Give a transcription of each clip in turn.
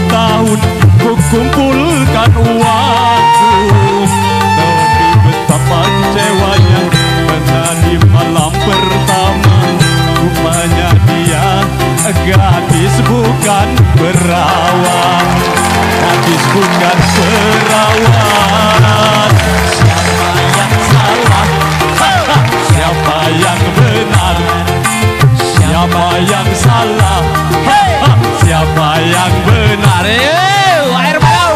tahun ku kumpulkan uangku, tapi betapa kecewanya karena di malam pertama rupanya dia gadis bukan perawan, gadis bukan perawan. Siapa yang salah? Siapa yang benar? Siapa yang salah? Siapa yang benar? Air balau.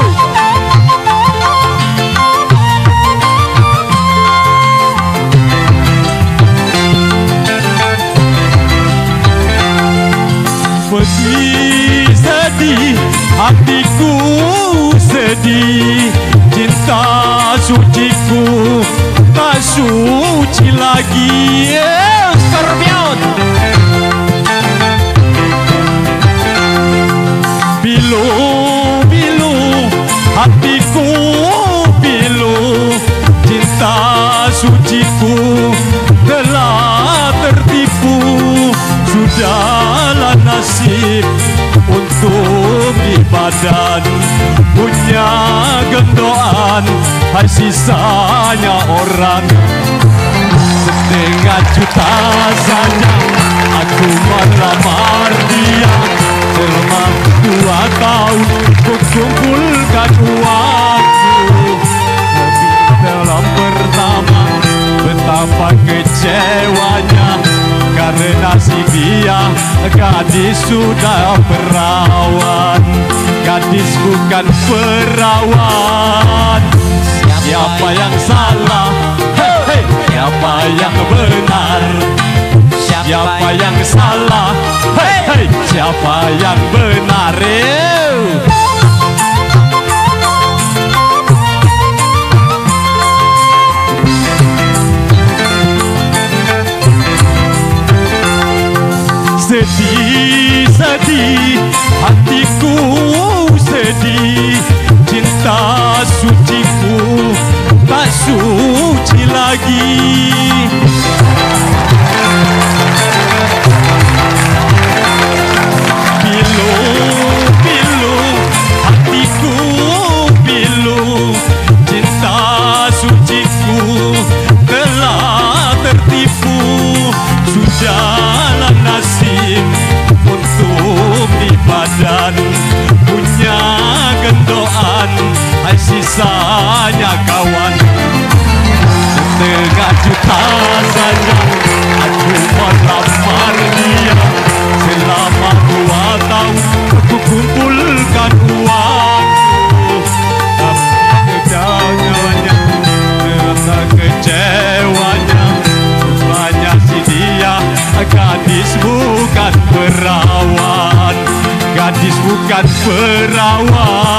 Sedih, sedih, hatiku sedih, cinta suciku tak suci lagi. Scorpion. Pilu, pilu, hatiku pilu, cinta suciku telah tertipu. Sudahlah nasib untuk di badan punya gendoan, hai sisanya orang. Setengah juta saja aku melamar dia, selama 2 tahun ku kumpulkan uangku, tapi dalam pertama betapa kecewanya karena si dia gadis sudah perawan, gadis bukan perawan. Siapa yang salah? Hey, siapa yang benar? Siapa yang salah? Hey, hey, siapa yang benar? Sedih, sedih, hatiku sedih, cinta suciku tak suci lagi. Pilu, pilu, hatiku pilu, cinta suciku telah tertipu. Sudahlah nasib untuk di badan punya gendoan, hai sisanya kawan. Setengah juta saja aku melamar dia, selama 2 tahun aku kumpulkan uangku, tapi kecewanya, terasa kecewanya, rupanya si dia gadis bukan perawan, gadis bukan perawan.